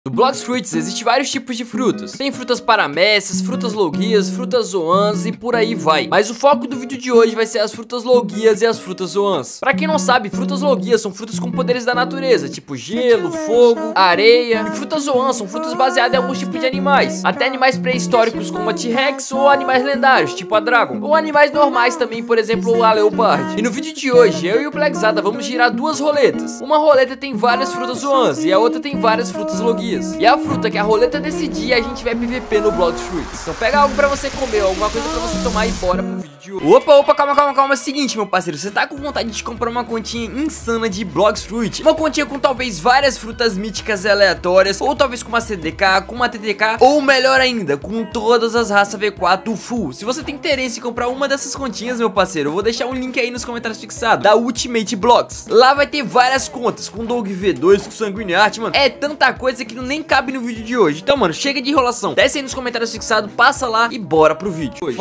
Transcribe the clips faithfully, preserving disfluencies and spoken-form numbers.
No Blox Fruits existem vários tipos de frutas. Tem frutas paramécias, frutas logias, frutas zoans e por aí vai. Mas o foco do vídeo de hoje vai ser as frutas logias e as frutas zoans. Pra quem não sabe, frutas logias são frutas com poderes da natureza, tipo gelo, fogo, areia. E frutas zoans são frutas baseadas em alguns tipos de animais, até animais pré-históricos como a T-Rex ou animais lendários, tipo a Dragon. Ou animais normais também, por exemplo, a Leopard. E no vídeo de hoje, eu e o Plexada vamos girar duas roletas. Uma roleta tem várias frutas zoans e a outra tem várias frutas logias. E a fruta que a roleta decidir, a gente vai P V P no Blox Fruits. Então pega algo pra você comer, alguma coisa pra você tomar e bora pro vídeo de hoje. Opa, opa, calma, calma, calma. É o seguinte, meu parceiro, você tá com vontade de comprar uma continha insana de Blox Fruit? Uma continha com talvez várias frutas míticas e aleatórias, ou talvez com uma C D K, com uma T T K, ou melhor ainda, com todas as raças V quatro full. Se você tem interesse em comprar uma dessas continhas, meu parceiro, eu vou deixar um link aí nos comentários fixado, da Ultimate Blox. Lá vai ter várias contas, com Dog V dois, com Sanguine Art, mano. É tanta coisa que nem cabe no vídeo de hoje. Então, mano, chega de enrolação. Desce aí nos comentários fixados, passa lá e bora pro vídeo hoje.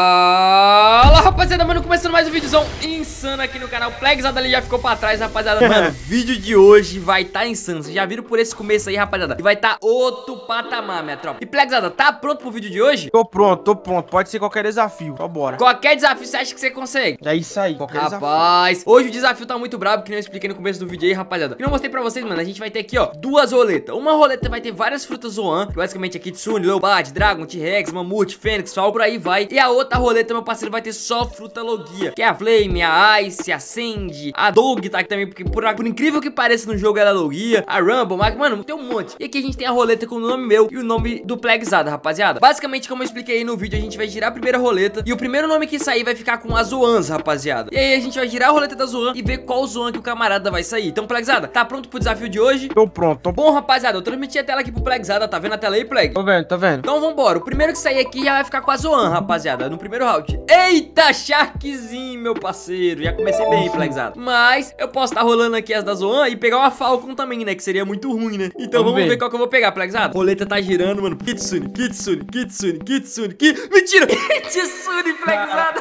Fala, rapaziada, mano, começando mais um vídeozão insano aqui no canal. Plexada ali já ficou pra trás, rapaziada. Mano, o vídeo de hoje vai tá insano. Vocês já viram por esse começo aí, rapaziada? E vai tá outro patamar, minha tropa. E Plexada, tá pronto pro vídeo de hoje? Tô pronto, tô pronto. Pode ser qualquer desafio. Então bora. Qualquer desafio você acha que você consegue? É isso aí, qualquer Rapaz, desafio. Hoje o desafio tá muito brabo, que nem eu expliquei no começo do vídeo aí, rapaziada. E eu mostrei pra vocês, mano, a gente vai ter aqui, ó, duas roletas. Uma roleta vai ter várias frutas zoan, que basicamente é Kitsune, Leopard, Dragon, T-Rex, Mamute, Fênix, Sol, por aí vai. E a outra roleta, meu parceiro, vai ter só fruta logia, que é a Flame, a Ice, a Sandy, a Dog tá aqui também, porque por, por incrível que pareça no jogo ela é logia, a Rumble, mas, mano, tem um monte. E aqui a gente tem a roleta com o nome meu e o nome do Plexada, rapaziada. Basicamente, como eu expliquei aí no vídeo, a gente vai girar a primeira roleta e o primeiro nome que sair vai ficar com as Zoans, rapaziada. E aí a gente vai girar a roleta da Zoan e ver qual Zoan que o camarada vai sair. Então, Plexada, tá pronto pro desafio de hoje? Tô pronto, tô bom, rapaziada, eu transmiti a tela aqui pro Plexada, tá vendo a tela aí, Pleg? Tô vendo, tô vendo. Então vambora, o primeiro que sair aqui já vai ficar com a Zoan, rapaziada, no primeiro round. Eita, Sharkzinho, meu parceiro. Já comecei bem, Plexada. Mas eu posso estar tá rolando aqui as da Zoan e pegar uma Falcon também, né, que seria muito ruim, né? Então vamos, vamos ver. ver qual que eu vou pegar, Plexada. Roleta tá girando, mano. Kitsune, Kitsune, Kitsune, Kitsune, Kitsune. Mentira! Kitsune, Plexada.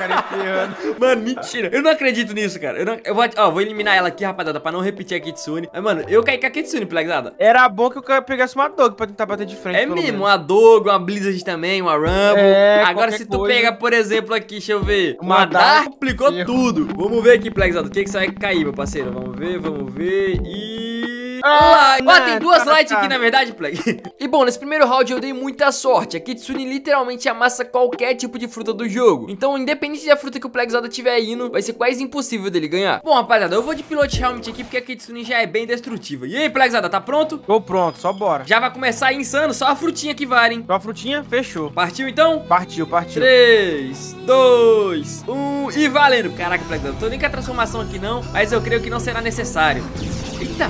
Mano, mentira. Eu não acredito nisso, cara. Eu, não... eu vou, ó, vou eliminar ela aqui, rapaziada, pra não repetir a Kitsune. Mas, mano, eu caí com a Kitsune, Plexada. Era bom que eu pegasse uma Dog pra tentar bater de frente. É mesmo, uma Dog, uma Blizzard também, uma Rumble. É, agora, se tu coisa. pega, por exemplo, aqui, deixa eu ver, uma, uma Dark, complicou tudo. Vamos ver aqui, Plexada, o que que você vai cair, meu parceiro? Vamos ver, vamos ver e... Ah, ó, tem duas lights aqui, na verdade, Play. E bom, nesse primeiro round eu dei muita sorte. A Kitsune literalmente amassa qualquer tipo de fruta do jogo. Então, independente da fruta que o Plexada tiver indo, vai ser quase impossível dele ganhar. Bom, rapaziada, eu vou de Pilot Helmet aqui, porque a Kitsune já é bem destrutiva. E aí, Plexada, tá pronto? Tô pronto, só bora. Já vai começar insano, só a frutinha que vale, hein? Só a frutinha, fechou. Partiu, então? Partiu, partiu. três, dois, um e valendo. Caraca, Plexada, não tô nem com a transformação aqui não, mas eu creio que não será necessário. Eita!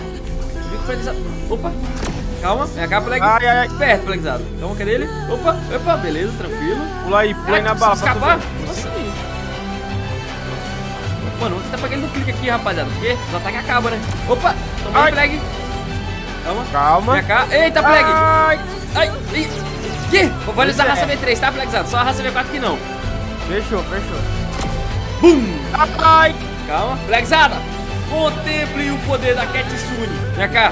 Opa, calma, vem cá, Pleg. Ai, ai, ai. Esperto, Plexada. Calma, cadê ele? Opa, opa, beleza, tranquilo. Pula aí, pula aí na bala. Escapar? Nossa, mano, vou tentar pegar ele no clique aqui, rapaziada, porque os ataques acabam, né? Opa, toma aí, Pleg. Calma, calma. Vem cá, eita, Pleg. Ai, ai, ai. Que? Vou usar a raça V três, tá, Plexada? Só a raça V quatro que não. Fechou, fechou. Bum. Ai. Calma, Plexada. Contemple o poder da Kitsune. Vem cá.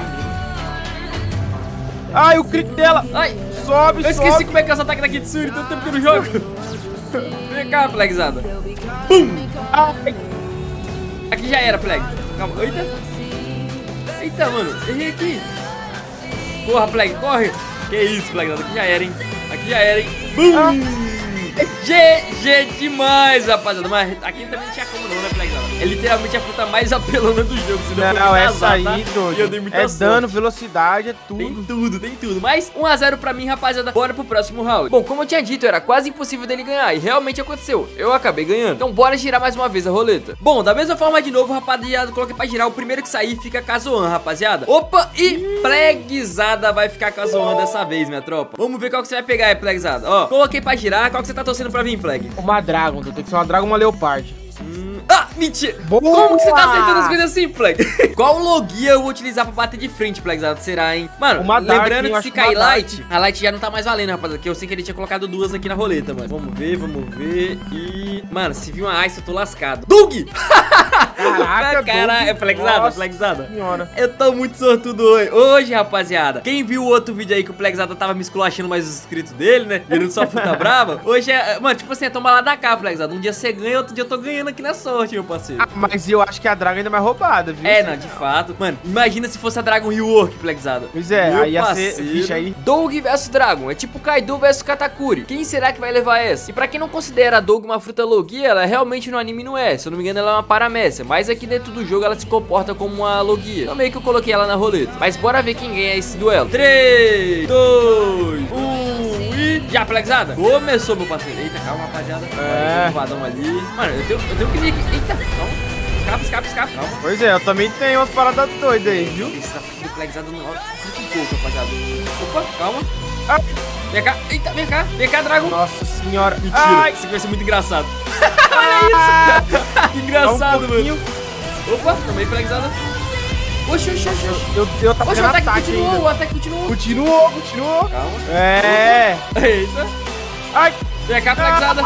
Ai, o clique dela. Ai, sobe, eu esqueci sobe. como é que é os ataques da Kitsune. Tanto tempo que eu não jogo. Vem cá, Plexada. Bum. Ai. Aqui já era, Pleg. Calma, eita. Eita, mano, errei aqui. Corra, Pleg, corre. Que isso, Plexada, aqui já era, hein. Aqui já era, hein. Bum. Ah. G G demais, rapaziada. Mas aqui também não tinha como não, né, Plexada? É literalmente a fruta mais apelona do jogo. Se não, não, não essa aí, tá? doido. Eu dei muita é sorte. dano, velocidade, é tudo. Tem tudo, tem tudo. Mas um a zero pra mim, rapaziada. Bora pro próximo round. Bom, como eu tinha dito, era quase impossível dele ganhar. E realmente aconteceu. Eu acabei ganhando. Então bora girar mais uma vez a roleta. Bom, da mesma forma de novo, rapaziada, coloquei pra girar. O primeiro que sair fica com a Zoan, rapaziada. Opa, e Plexada vai ficar com a Zoan dessa vez, minha tropa. Vamos ver qual que você vai pegar aí, Plexada. Ó, coloquei pra girar. Qual que você tá torcendo pra vir, Pleg? Uma Dragon, tem que ser uma Dragon, uma Leopard. Hum, ah, mentira. Boa! Como que você tá acertando as coisas assim, Pleg? Qual logia eu vou utilizar pra bater de frente, Plegzada? Será, hein? Mano, uma lembrando Dark, que se cair Light, a Light já não tá mais valendo, rapaziada. Que eu sei que ele tinha colocado duas aqui na roleta, mano. Vamos ver, vamos ver. E... mano, se vir uma Ice, eu tô lascado. Dug! Caraca, Caralho, é flexada, Nossa flexada. Senhora. Eu tô muito sortudo hoje. Hoje, rapaziada. Quem viu o outro vídeo aí que o Flexada tava me esculachando mais os inscritos dele, né? Virando só fruta brava. Hoje é. Mano, tipo assim, é tomar lá da cá, Flexada. Um dia você ganha, outro dia eu tô ganhando aqui na sorte, meu parceiro. Ah, mas eu acho que a Dragon ainda é mais roubada, viu? É, não, de fato. Mano, imagina se fosse a Dragon Rework, Flexada. Pois é, Meu aí ia parceiro. ser. Vixe, aí. Doug versus Dragon. É tipo Kaido versus Katakuri. Quem será que vai levar essa? E pra quem não considera a Doug uma fruta Logia, ela realmente no anime não é. Se eu não me engano, ela é uma paramécia. Mas aqui dentro do jogo ela se comporta como uma Logia. Então meio que eu coloquei ela na roleta. Mas bora ver quem ganha esse duelo. três, dois, um e... Já, Flexada? Começou, meu parceiro. Eita, calma, rapaziada. É. Um vadão ali. Mano, eu tenho, eu tenho que vir aqui. Eita, calma. Escapa, escapa, escapa. Calma. Pois é, eu também tenho umas paradas doidas aí, viu? Essa do Flexada no alto. Fica um pouco, rapaziada. Opa, calma. Ah. Vem cá. Eita, vem cá. Vem cá, Dragon. Nossa senhora. Mentira. Ai. Isso aqui vai ser muito engraçado. Olha isso. Que engraçado, um mano. Opa, também Flexada. Oxi, oxi, oxi. Eu, eu tava Oxe, o fazendo ataque ataque continuou, o ainda. ataque continuou. Continuou, continuou. Calma. É. Eita. Ai. Vem cá, Flexada.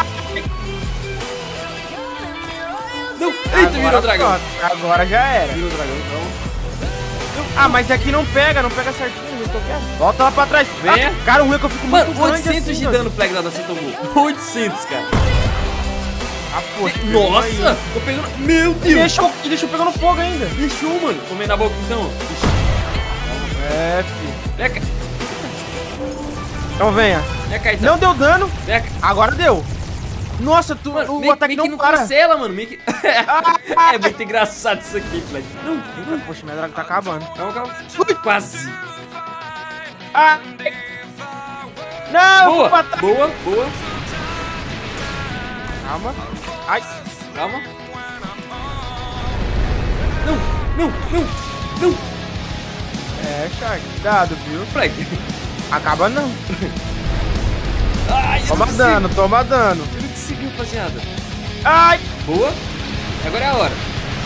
Não. Eita, Agora virou o dragão. pronto, agora já era. Virou o dragão, então. Ah, mas aqui não pega, não pega certinho. Eu tô quieto. Volta lá pra trás. Venha. Ah, cara, o ruim é que eu fico Mano, muito grande oitocentos assim, de mano. dano Flexada você tomou. oitocentos, cara. Ah, pô, pegou Nossa, aí. tô pegando. Meu E Deus. deixou, e deixou pegando fogo ainda. Deixou, mano. Tomei na boca então. É, filho. Vem cá. Então venha. Vem cá, então. Não deu dano. Vem cá. Agora deu. Nossa, tu, Mano, o meio, ataque meio que não não para. cancela, mano. Meio que... Ah, É muito engraçado isso aqui, Flex. Não, Eita, poxa, minha draga tá acabando. calma, calma. Quase. Ah. Não, eu fui Boa, pra trás. boa, boa. Calma. Ai. Calma. Não, não, não, não. É, Shark, cuidado, viu? Flex. Acaba não. Ai, eu Toma não dano, consigo. toma dano. Eu não consegui, rapaziada. Ai. Boa. Agora é a hora.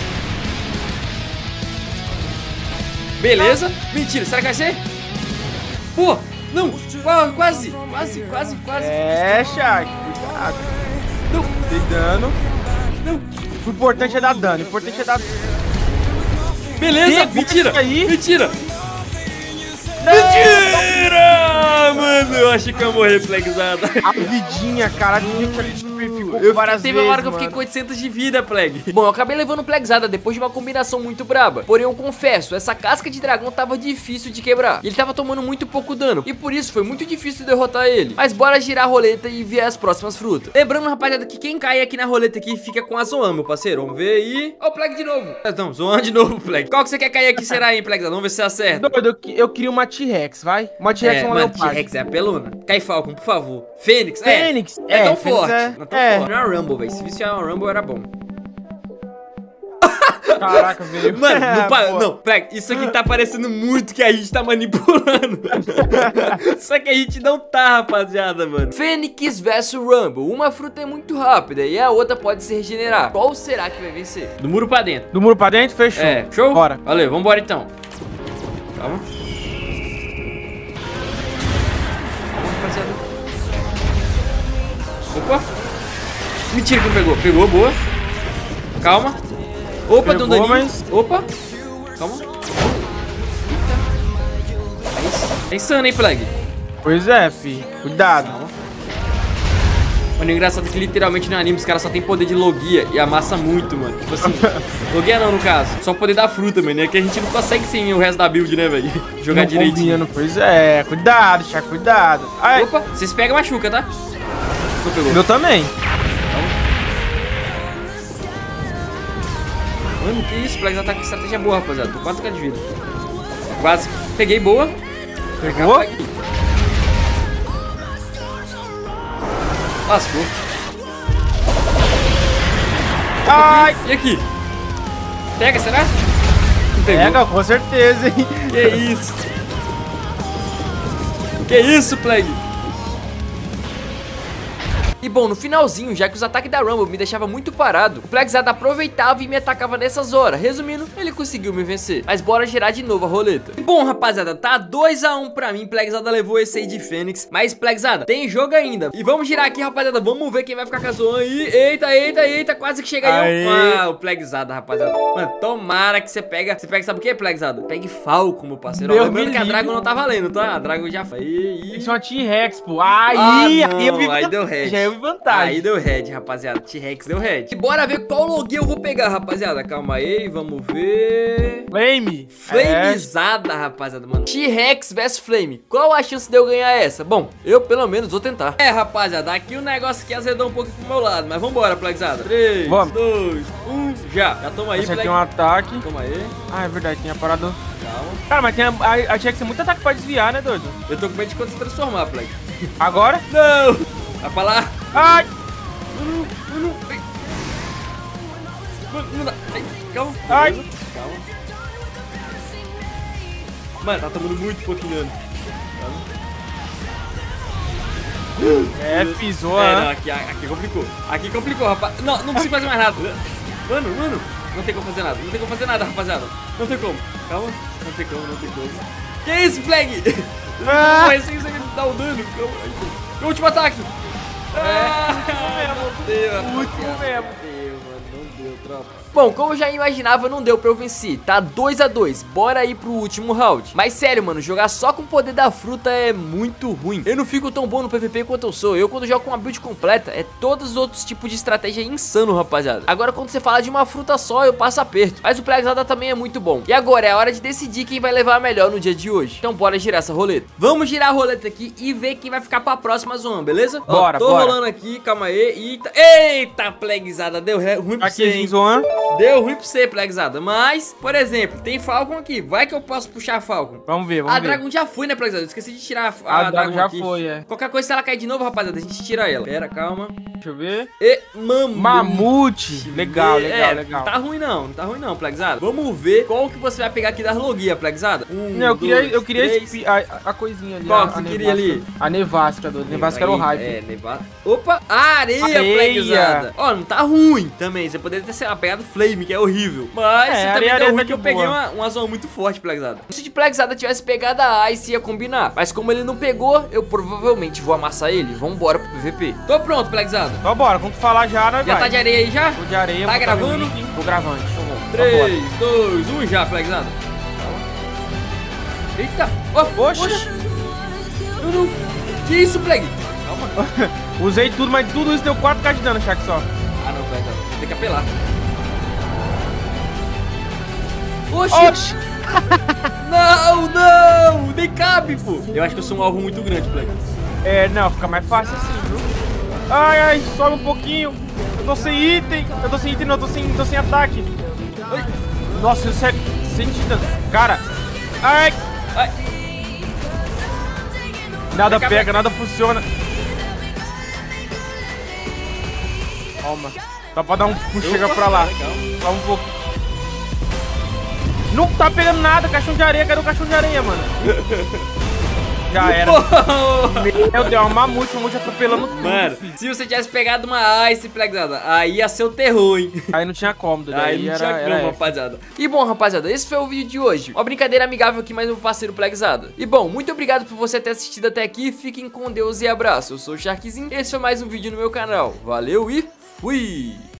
Beleza. Mentira, será que vai ser? Boa. Não, Qua- quase, quase, quase, quase. É, Shark, cuidado. Não, Dei dano. não. O importante é dar dano, o importante é dar dano. Beleza, Que mentira, isso aí? mentira. Mentira, mano. Eu achei que eu ia morrer Flexada. A vidinha, cara, a vidinha que ficou Eu várias teve vezes, uma hora que eu fiquei mano. com oitocentos de vida, Plague. Bom, eu acabei levando Plexada depois de uma combinação muito braba. Porém, eu confesso, essa casca de dragão tava difícil de quebrar. Ele tava tomando muito pouco dano. E por isso foi muito difícil derrotar ele. Mas bora girar a roleta e ver as próximas frutas. Lembrando, rapaziada, que quem cai aqui na roleta aqui fica com a Zoan, meu parceiro. Vamos ver aí. Ó, o Plague de novo. Não, Zoan de novo, Plague. Qual que você quer cair aqui será, hein, Plexada? Vamos ver se você acerta. Doido, eu, que- eu queria uma T-Rex, vai? Uma T-Rex É, e uma mano, Leopard. T-Rex é apelona. Cai Falcon, por favor. Fênix, Fênix? é. É, É, tão Fênix forte. é- Não é tão é. forte. Não é uma Rumble, velho. Se visse uma Rumble, era bom. Caraca, veio. Mano, não, pa- Boa. não, Plague, isso aqui tá parecendo muito que a gente tá manipulando. Só que a gente não tá, rapaziada, mano. Fênix versus Rumble. Uma fruta é muito rápida e a outra pode se regenerar. Qual será que vai vencer? Do muro pra dentro. Do muro pra dentro, fechou. É, show? Bora. Valeu, vambora então. Calma. Calma, rapaziada. Opa. Mentira que não pegou. Pegou, boa. Calma. Opa, deu um Pegou, daninho. mas- Opa. Calma. Eita. É isso. É insano, hein, Plague? Pois é, fi. Cuidado. Mano, o engraçado é que literalmente no anime os caras só tem poder de Logia e amassa muito, mano. Tipo assim, Logia não, no caso. Só o poder da fruta, mano. É que a gente não consegue sem o resto da build, né, velho? Jogar Não direitinho. combina, Pois é. Cuidado, Chá, cuidado. Ai, Opa, vocês pegam e machuca, tá? Não pegou. meu também. Mano, que isso? Plague ataque com estratégia boa, rapaziada. Tô quatro K de vida. Quase. Peguei, boa. Pegou? Lascou. Ai, E aqui? Pega, será? Não pegou. pega, com certeza, hein? Que isso? Que isso, Plague? E bom, no finalzinho, já que os ataques da Rumble me deixavam muito parado, o Plexada aproveitava e me atacava nessas horas. Resumindo, ele conseguiu me vencer. Mas bora girar de novo a roleta. E bom, rapaziada, tá dois a um pra mim. Plexada levou esse aí de Fênix. Mas, Plexada, tem jogo ainda. E vamos girar aqui, rapaziada. Vamos ver quem vai ficar com a Zoan aí. Eita, eita, eita. Quase que chega aí. Ah, o Plexada, rapaziada. Mano, tomara que você pega. Você pega, sabe o que, Plexada? Pegue Falco, meu parceiro. Ó, lembrando que a Dragon não tá valendo, tá? A Dragon já foi. Isso é uma T-Rex, pô. Aí, ah, aí, eu vi aí deu head. Já eu vi vantagem. Aí deu head, rapaziada. T-Rex deu head. E bora ver qual login eu vou pegar, rapaziada. Calma aí, vamos ver. Flame. Flamezada, é. rapaziada, mano. T-Rex versus Flame. Qual a chance de eu ganhar essa? Bom, eu pelo menos vou tentar. É, rapaziada, aqui o negócio aqui azedou um pouco pro meu lado. Mas vambora, Plexada. três, dois, um, já. Já toma aí, Esse aqui é um ataque. Toma aí. Ah, é verdade, tinha parado. Calma. Cara, mas tem a, a, a tinha que ser muito ataque pra desviar, né, doido? Eu tô com medo de quando se transformar, Plex. Agora? Não! Vai pra lá. Ai! Mano, mano, ai. Mano, não dá. Ai, calma. Ai! Calma. Mano, tá tomando muito pouquinho dano. É, pisou, É, né? não, aqui, aqui complicou. Aqui complicou, rapaz. Não, não consigo fazer mais nada. Mano, mano, não tem como fazer nada. Não tem como fazer nada, rapaziada. Não tem como. Calma. Não tem como, não tem como. Que isso, Flag? Ah. Mas sem ele dar o dano. Calma. Meu último ataque. Ah, não deu. O último mesmo. Deu, mano. Não deu, tropa. Bom, como eu já imaginava, não deu pra eu vencer. Tá dois a dois. Bora ir pro último round. Mas sério, mano, jogar só com o poder da fruta é muito ruim. Eu não fico tão bom no P V P quanto eu sou. Eu, quando jogo com uma build completa, é todos os outros tipos de estratégia insano, rapaziada. Agora, quando você fala de uma fruta só, eu passo aperto. Mas o Plexada também é muito bom. E agora é a hora de decidir quem vai levar a melhor no dia de hoje. Então bora girar essa roleta. Vamos girar a roleta aqui e ver quem vai ficar pra próxima zona, beleza? Bora, Ó, tô bora. rolando aqui, calma aí. Eita, eita, Plexada, deu ruim pra você, Aqui, hein? Zoan. Deu ruim pra você, Plexada. Mas, por exemplo, tem Falcon aqui. Vai que eu posso puxar a Falcon. Vamos ver, vamos A ver. Dragon já foi, né, Plexada? Eu esqueci de tirar a, A, a Dragon Dragon já aqui. foi, é. Qualquer coisa, se ela cair de novo, rapaziada, a gente tira ela. Pera, calma. Deixa eu ver. E mamute. Mamute. Legal, legal, é, legal. Não tá ruim não, não tá ruim não, Plexada. Vamos ver qual que você vai pegar aqui das logia, Plexada. Um, Não, eu queria, dois, eu queria três. espi- a, a coisinha ali. Qual a, que você a queria ali? A nevasca, doido. Nevasca era o hype. É, nevasca. Opa, areia, Areia. Plexada. Ó, não tá ruim também. Você poderia ter, sei lá, pegado Flame, que é horrível. Mas É, você areia, também areia deu ruim tá que eu de peguei boa. uma, uma zona muito forte, Plexada. Se de Plexada tivesse pegado a Ice, ia combinar. Mas como ele não pegou, eu provavelmente vou amassar ele. Vambora pro P V P. Tô pronto, Plexada. Então bora, quando tu falar já, nós Já vai. tá de areia aí já? Tô de areia. Tá vou gravando? botar meu link. Tô gravando. Deixa eu ver. três, dois, um já, Plexada. Eita. Ó, Oxi. oxi. Não, não. Que isso, Pleg? Calma. Usei tudo, mas tudo isso deu quatro K de dano, Shaq, só. Ah, não, Plexada. Tem que apelar. Oxi. Oxi. Não, não. Nem cabe, pô. Eu acho que eu sou um alvo muito grande, Pleg. É, não, fica mais fácil assim, viu? Ai, ai, sobe um pouquinho. Eu tô sem item. Eu tô sem item, não, eu tô sem, tô sem ataque. Ai. Nossa, isso é sentido. Cara. Ai. Ai. Nada Acaba- pega, nada funciona. Calma. Só pra dar um push, chega pra lá. Só um pouco. Não tá pegando nada, caixão de areia. Cadê o caixão de areia, mano? Já era. Meu Deus, uma mamute, mamute atropelando tudo. Mano, filho. se você tivesse pegado uma Ice, Plexada, aí ia ser o terror, hein? Aí não tinha como, Dudu. Aí não era, tinha era como, F. rapaziada. E bom, rapaziada, esse foi o vídeo de hoje. Uma brincadeira amigável aqui, mais um parceiro Plexada. E bom, muito obrigado por você ter assistido até aqui. Fiquem com Deus e abraço. Eu sou o Sharkzinho. Esse foi mais um vídeo no meu canal. Valeu e fui!